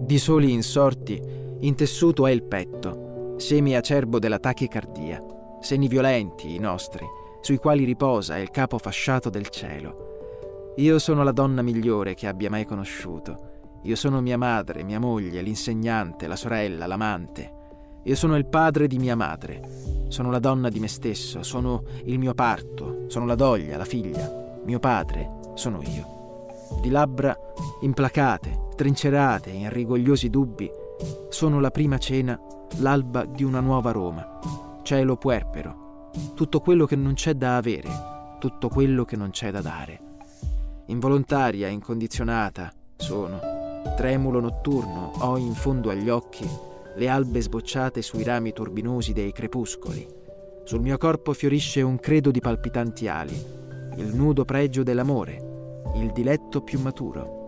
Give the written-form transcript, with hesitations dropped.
Di soli insorti, intessuto è il petto, semi acerbo della tachicardia, seni violenti i nostri, sui quali riposa il capo fasciato del cielo. Io sono la donna migliore che abbia mai conosciuto. Io sono mia madre, mia moglie, l'insegnante, la sorella, l'amante. Io sono il padre di mia madre. Sono la donna di me stesso, sono il mio parto, sono la doglia, la figlia. Mio padre sono io. Di labbra implacate, trincerate in rigogliosi dubbi, sono la prima cena, l'alba di una nuova Roma. Cielo puerpero, tutto quello che non c'è da avere, tutto quello che non c'è da dare. Involontaria, incondizionata, sono. Tremulo notturno, ho in fondo agli occhi le albe sbocciate sui rami turbinosi dei crepuscoli. Sul mio corpo fiorisce un credo di palpitanti ali, il nudo pregio dell'amore, il diletto più maturo.